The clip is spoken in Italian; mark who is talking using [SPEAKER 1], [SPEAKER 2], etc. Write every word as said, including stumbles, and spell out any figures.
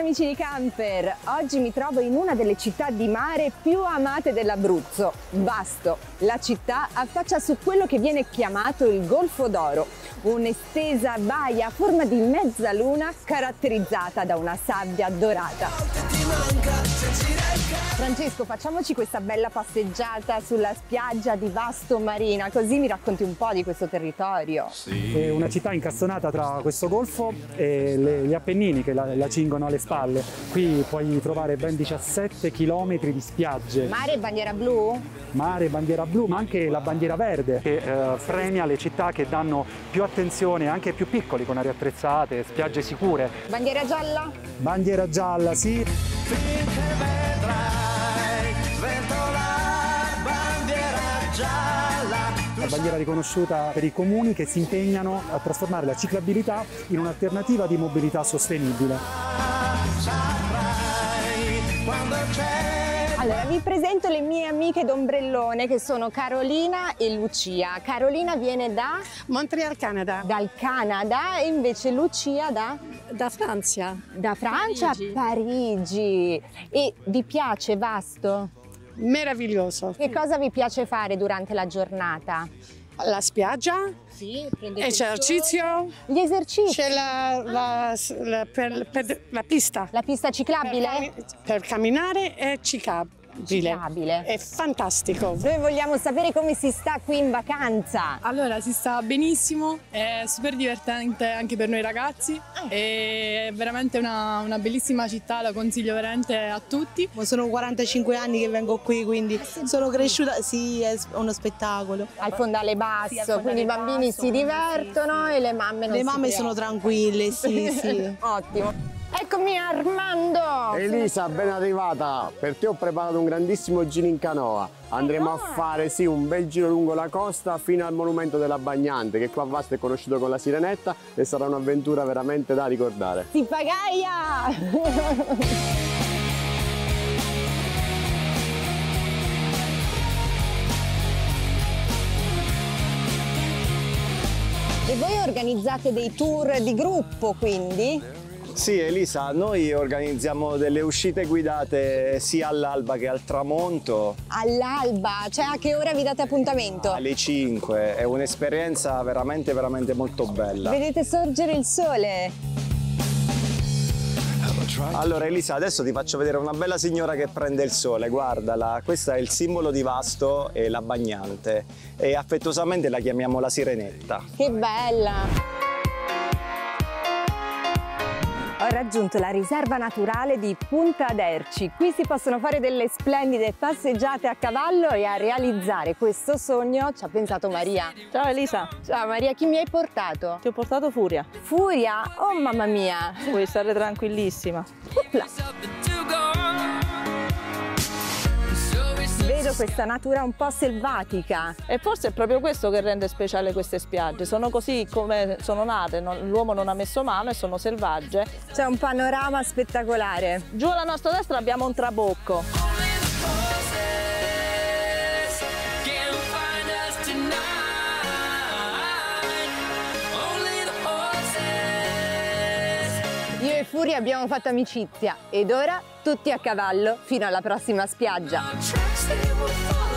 [SPEAKER 1] amici di Camper, oggi mi trovo in una delle città di mare più amate dell'Abruzzo, Vasto. La città affaccia su quello che viene chiamato il Golfo d'Oro, un'estesa baia a forma di mezzaluna caratterizzata da una sabbia dorata. Francesco, facciamoci questa bella passeggiata sulla spiaggia di Vasto Marina, così mi racconti un po' di questo territorio.
[SPEAKER 2] È una città incastonata tra questo golfo e le, gli Appennini che la, la cingono alle spalle. Qui puoi trovare ben diciassette chilometri di spiagge.
[SPEAKER 1] Mare e bandiera blu?
[SPEAKER 2] Mare e bandiera blu, ma anche la bandiera verde che eh, premia le città che danno più attenzione, anche ai più piccoli, con aree attrezzate, spiagge sicure.
[SPEAKER 1] Bandiera gialla?
[SPEAKER 2] Bandiera gialla, sì.
[SPEAKER 3] Finché vedrai sventolare bandiera gialla.
[SPEAKER 2] La bandiera riconosciuta per i comuni che si impegnano a trasformare la ciclabilità in un'alternativa di mobilità sostenibile.
[SPEAKER 3] Saprai quando c'è.
[SPEAKER 1] Allora, vi presento le mie amiche d'ombrellone che sono Carolina e Lucia. Carolina viene da?
[SPEAKER 4] Montreal, Canada.
[SPEAKER 1] Dal Canada, e invece Lucia da?
[SPEAKER 4] Da Francia.
[SPEAKER 1] Da Francia
[SPEAKER 4] Parigi.
[SPEAKER 1] a Parigi. E vi piace Vasto?
[SPEAKER 4] Meraviglioso.
[SPEAKER 1] Che cosa vi piace fare durante la giornata?
[SPEAKER 4] La spiaggia,
[SPEAKER 1] Sì, prendete
[SPEAKER 4] esercizio,
[SPEAKER 1] Gli esercizi.
[SPEAKER 4] c'è la, la, la, per, per, la pista
[SPEAKER 1] La pista
[SPEAKER 4] per,
[SPEAKER 1] ciclabile?
[SPEAKER 4] cammi- per camminare è ciclabile.
[SPEAKER 1] Ciclabile.
[SPEAKER 4] È fantastico.
[SPEAKER 1] Noi vogliamo sapere come si sta qui in vacanza.
[SPEAKER 5] Allora, si sta benissimo, è super divertente anche per noi ragazzi, è veramente una, una bellissima città, la consiglio veramente a tutti.
[SPEAKER 6] Sono quarantacinque anni che vengo qui, quindi sono cresciuta, sì, è uno spettacolo.
[SPEAKER 1] Al fondale basso,
[SPEAKER 6] Sì, al fondale
[SPEAKER 1] quindi i bambini
[SPEAKER 6] basso,
[SPEAKER 1] si divertono
[SPEAKER 6] sì, sì.
[SPEAKER 1] e le mamme non
[SPEAKER 6] Le
[SPEAKER 1] si
[SPEAKER 6] mamme sono
[SPEAKER 1] preoccupano.
[SPEAKER 6] tranquille, sì, sì.
[SPEAKER 1] Ottimo. Eccomi Armando!
[SPEAKER 7] Elisa, ben arrivata! Per te ho preparato un grandissimo giro in canoa. Andremo a fare sì, un bel giro lungo la costa fino al monumento della Bagnante, che qua a Vasto è conosciuto con la Sirenetta, e sarà un'avventura veramente da ricordare.
[SPEAKER 1] Si pagaia! E voi organizzate dei tour di gruppo, quindi?
[SPEAKER 7] Sì, Elisa, noi organizziamo delle uscite guidate sia all'alba che al tramonto.
[SPEAKER 1] All'alba, cioè a che ora vi date appuntamento?
[SPEAKER 7] Alle cinque, è un'esperienza veramente veramente molto bella.
[SPEAKER 1] Vedete sorgere il sole?
[SPEAKER 7] Allora Elisa, adesso ti faccio vedere una bella signora che prende il sole, guardala, questo è il simbolo di Vasto e la Bagnante, e affettuosamente la chiamiamo la Sirenetta.
[SPEAKER 1] Che bella! Ho raggiunto la riserva naturale di Punta d'Erci. Qui si possono fare delle splendide passeggiate a cavallo, e a realizzare questo sogno ci ha pensato Maria.
[SPEAKER 8] Ciao Elisa,
[SPEAKER 1] Ciao Maria, chi mi hai portato?
[SPEAKER 8] ti ho portato Furia,
[SPEAKER 1] Furia? Oh mamma mia!
[SPEAKER 8] puoi stare tranquillissima.
[SPEAKER 1] Vedo questa natura un po' selvatica.
[SPEAKER 8] E forse è proprio questo che rende speciale queste spiagge, sono così come sono nate, non- l'uomo non ha messo mano e sono selvagge.
[SPEAKER 1] C'è un panorama spettacolare.
[SPEAKER 8] Giù alla nostra destra abbiamo un trabocco.
[SPEAKER 1] Io e Furia abbiamo fatto amicizia, ed ora tutti a cavallo fino alla prossima spiaggia.
[SPEAKER 3] Tracks they will fall.